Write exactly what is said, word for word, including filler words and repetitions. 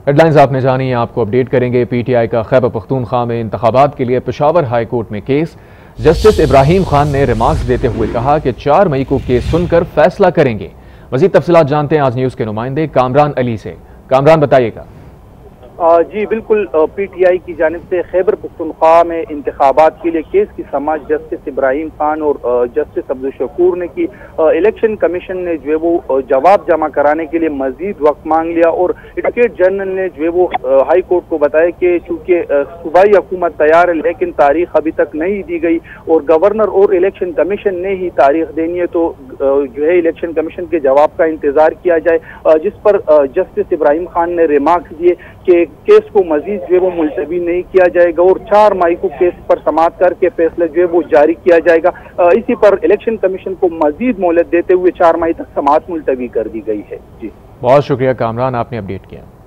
Headlines आपने जानी, आपको अपडेट करेंगे। पीटीआई का खैबर पख्तूनख्वा में इंतखाबात के लिए पेशावर हाई कोर्ट में केस। जस्टिस इब्राहिम खान ने रिमार्क्स देते हुए कहा कि चार मई को केस सुनकर फैसला करेंगे। मजीद तफसीलात जानते हैं आज न्यूज के नुमाइंदे कामरान अली से। कामरान, बताइएगा। जी बिल्कुल, पीटीआई की जानिब से खैबर पख्तूनख्वा में इंतखाबात के लिए केस की समाअत जस्टिस इब्राहिम खान और जस्टिस अब्दुल शकूर ने की। इलेक्शन कमीशन ने जो है वो जवाब जमा कराने के लिए मजीद वक्त मांग लिया और एडवोकेट जनरल ने जो है वो हाई कोर्ट को बताया कि चूंकि सूबाई हुकूमत तैयार है लेकिन तारीख अभी तक नहीं दी गई और गवर्नर और इलेक्शन कमीशन ने ही तारीख देनी है, तो जो है इलेक्शन कमीशन के जवाब का इंतजार किया जाए। जिस पर जस्टिस इब्राहिम खान ने रिमार्क्स दिए कि केस को मजीद जो है वो मुलतवी नहीं किया जाएगा और चार मई को केस पर समाअत करके फैसला जो है वो जारी किया जाएगा। इसी पर इलेक्शन कमीशन को मजीद मोहलत देते हुए चार मई तक समाअत मुलतवी कर दी गई है। जी बहुत शुक्रिया कामरान, आपने अपडेट किया।